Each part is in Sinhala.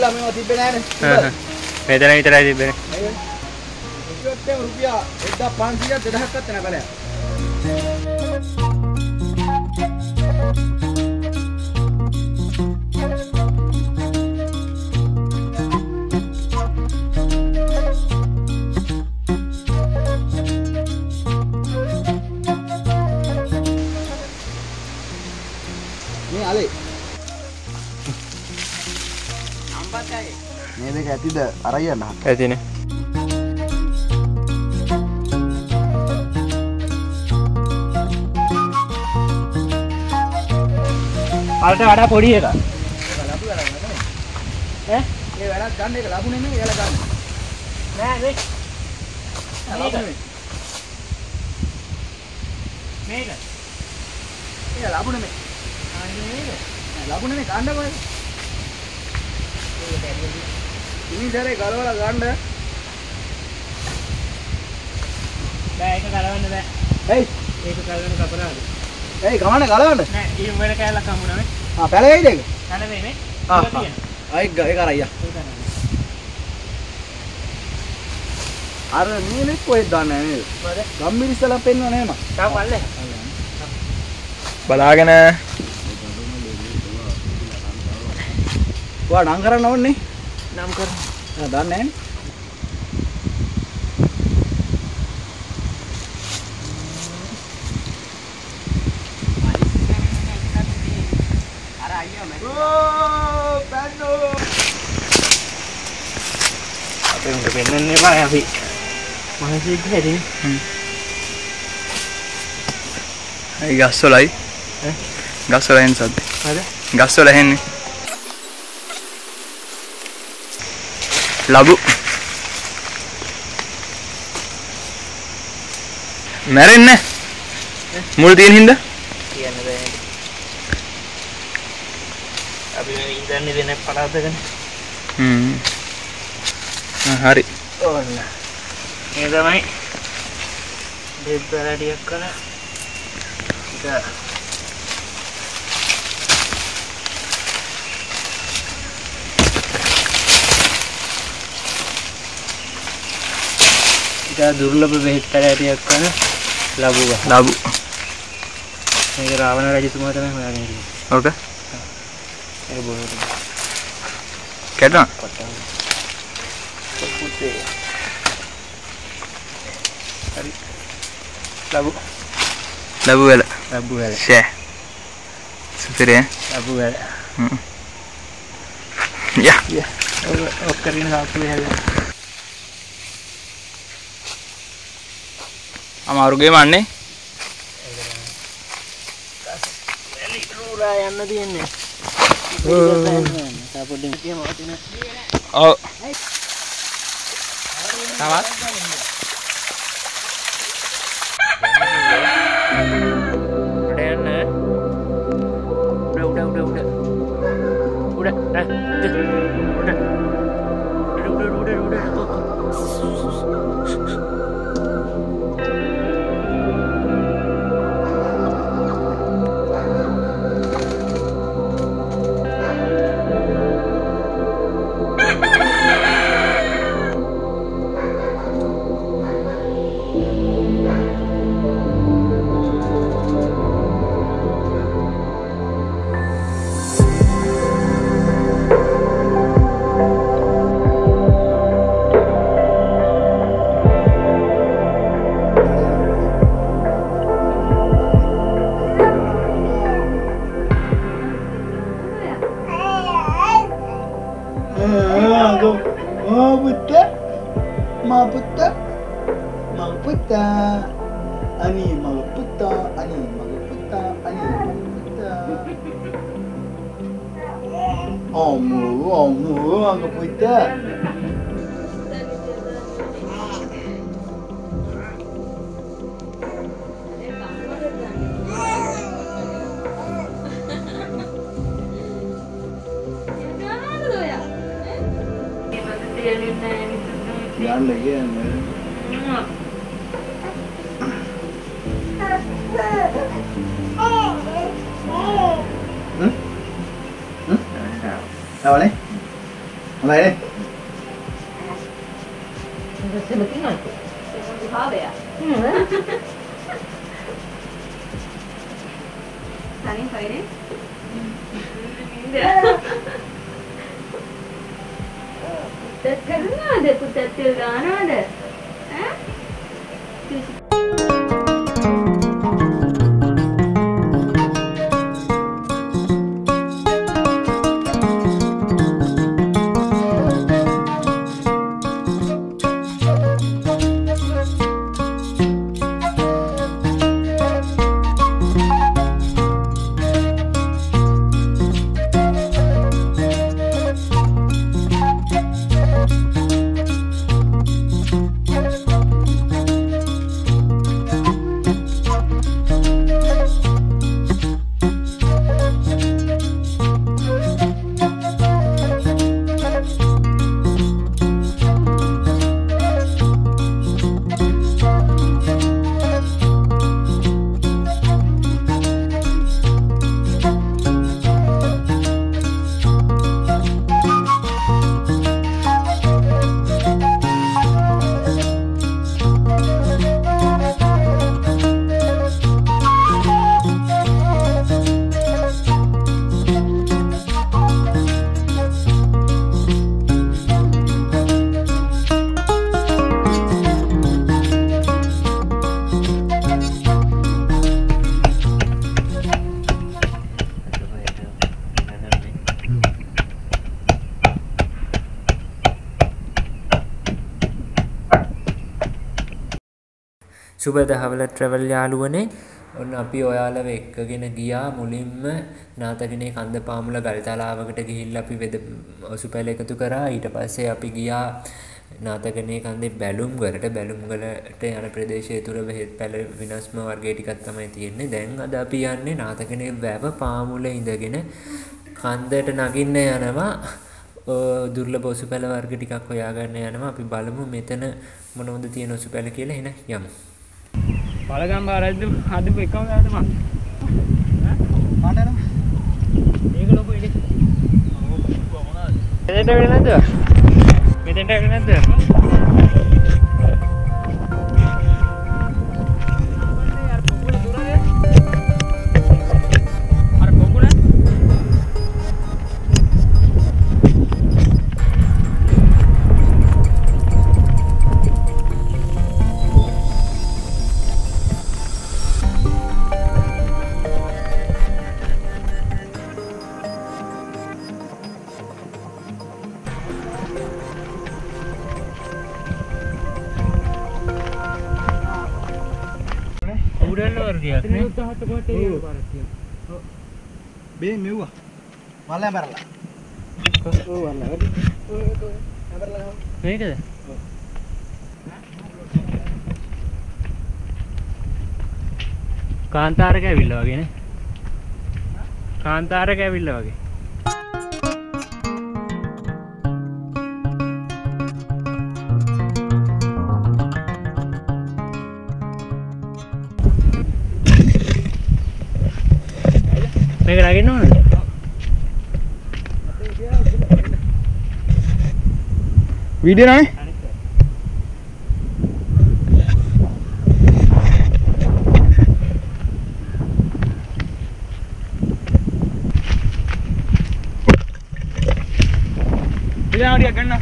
ගිහිල්ලා මේවා තිබ්බේ නෑනේ. මෙතන විතරයි තිබ්බේ. ඉතින් රුපියල් 1500ක් 2000ක් අත්ත නෑ බලයක්. මේ අලේ සම්පත්යි මේ දෙක ඇතිද අරයන්න ඇතිනේ අල්ට වඩා පොඩි එකක් ලබු ගන්න ඈ මේ වැඩක් ගන්න එක ලබු නෙමෙයි එයාලා ගන්න නෑ මේ ලබු නෙමෙයි මේක එයා ලබු නෙමෙයි ලබු නෙමෙයි ගන්න කොහෙද ඉතින් දැරේ ගලවලා ගන්න බෑ ඒක ගලවන්න බෑ එයි ඒක ගලවන්න කපරාද එයි ගමන ගලවන්න නෑ ඊ වෙන කැලක් හම්බුනා මේ පැල වෙයිද ඒක පැල වෙයි මේ ඒක අරයියා අර නේනේ කොහෙද දාන්නේ නේද ගම්මිරිස්සලා පෙන්නව නේම තා පල්ලේ බලාගෙන ඔයා නම් කරන්න ඕනේ නම් කරන්න ආ දන්නේ නැහැ අර අයියා මැද ඕ බෑනෝ අපේ උන්ට පෙන්නන්නේ බෑ අපි මහසීක් හැදෙන්නේ ඒ ගස්වලයි ගස්වල එන්නේ සද්ද හරිද ගස්වල එන්නේ ලබු මැරෙන්නේ මුල් තියෙන හින්දා කියන්න බෑ අපි මේ ඉඳන්නේ වෙන පළාතකනේ හරි ඕන්න මේ තමයි දෙත් වලටියක් කරන ඉතින් දුර්ලභ බෙහෙත් පැලෑටියක් කරන ලබු මේක රාවණ රජතුමා තමයි හොයාගෙන ඉන්නේ. ඔක. ඒක බොහොම. කැඩුණා. පුතේ. හරි. ලබු වල. ෂේ. සුපිරේ. ලබු වල. යා. ඔක කරින හාපුවේ හැදෙන. අමාරු ගේම අන්නේ එලි රූරා යන්න තියෙන්නේ සපොටින් ගේම වටින ඔව් තවත් හොඳයි. sebetulnya itu apa ya? Saling fire? Kutat karena ada kutat telgana ada, සුබ දහවල ට්‍රැවල් යාළුවනේ ඔන්න අපි ඔයාලව එක්කගෙන ගියා මුලින්ම නාතගනේ කන්ද පාමුල ගල් තලාවකට ගිහිල්ලා අපි වෙද ඔසුපැල එකතු කරා ඊට පස්සේ අපි ගියා නාතගනේ කන්දේ බැලුම් වලට යන ප්‍රදේශය තුර බෙහෙත් පැල විනාශම වර්ගයේ ටිකක් තමයි තියෙන්නේ දැන් අද අපි යන්නේ නාතගනේ වැව පාමුල ඉඳගෙන කන්දට නගින්න යනවා දුර්ලභ ඔසුපැල වර්ග ටිකක් හොයාගන්න යනවා අපි බලමු මෙතන මොනවද තියෙන ඔසුපැල කියලා එන යමු බලගම් බාරද්ද හදපු එකම ගානද මං ඈ පාඩන මේක ලොකු ඉලි මෙතෙන්ට වෙන්නේ නැද්ද මෙතෙන්ට වෙන්නේ නැද්ද බේ මෙව්වා වල්ලා බරලා ඔව් වල්ලා වැඩි ඔය බරලා මේකද කාන්තාරක ඇවිල්ලා වගේ නේ කාන්තාරක ඇවිල්ලා වගේ මේක නගින්න ඕනද? වීඩියෝ නානේ? ඉතින් ආඩිය ගන්න.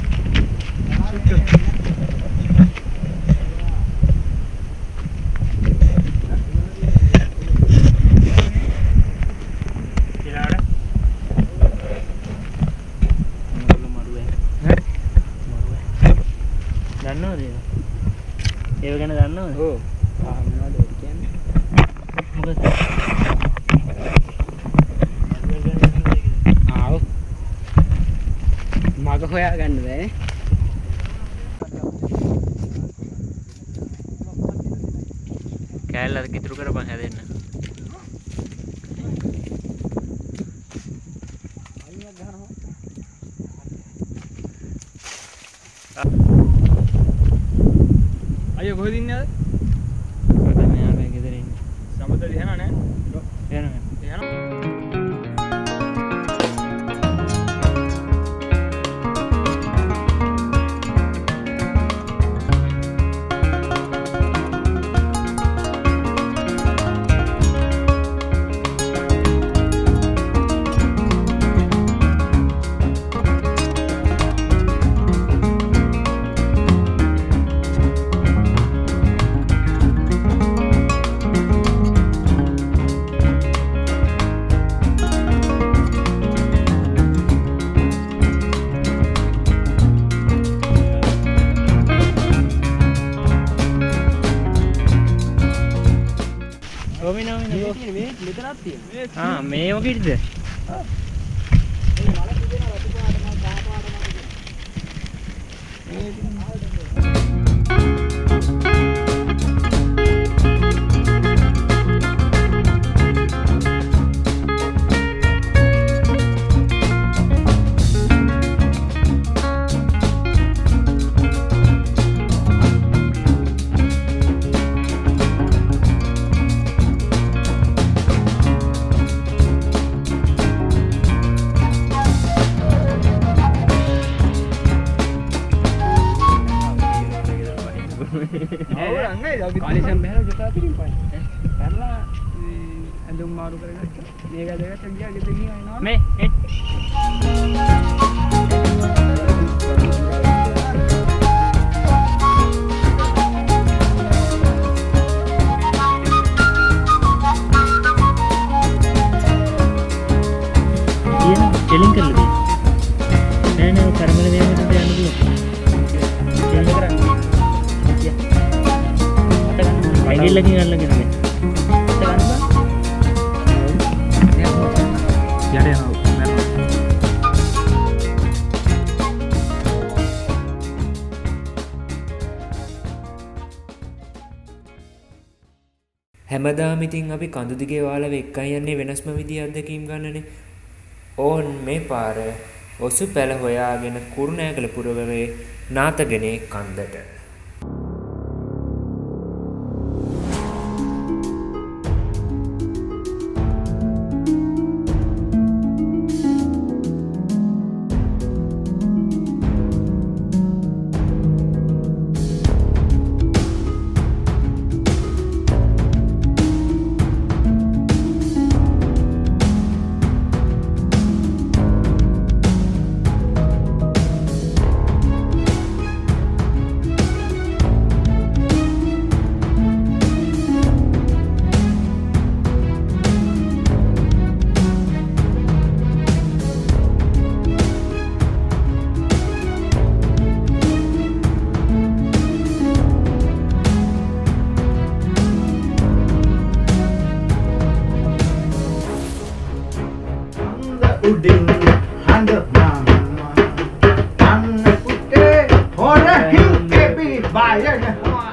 ඒව ගැන දන්නවද? ඔව්. මොනවද ඒක කියන්නේ? මොකද? ආව්. මග හොයා ගන්න බෑනේ. කෑල්ල ඉතුරු කරපන් හැදෙන්න. අයියක් ගහනවා. අයියෝ කොහෙද ඉන්නේ අද? මට මෙයාලා ගෙදර ඉන්නේ. සම්පත දිහා නෑ? යනවා. යනවා. මේ වගේද? කාලිසම් බහැලා ජොතා පිටින් පයින්. කරලා ඇඳුම් මාරු කරගත්තා. මේක දෙකට ගියා ගෙදර ගියා එනවා. මේ කෙලින් කරලා නෑ නෑ කරමල වේමකට යන්න දුවා. කෙලින් කරන්නේ. ඇඟිල්ලකින් අල්ලගෙන නේ. අත ගන්න බා. යට යනවා. හැමදාම ඉතින් අපි කඳු දිගේ ඔයාලව එක්කන් යන්නේ වෙනස්ම විදිහේ අත්දැකීම් ගන්නනේ. ඕන් මේ පාර ඔසු පැල හොයාගෙන Kurunegala පුරවරේ නාතගනේ කන්දට. Udin handa mama, tanne putte, hora hinke bi bayan.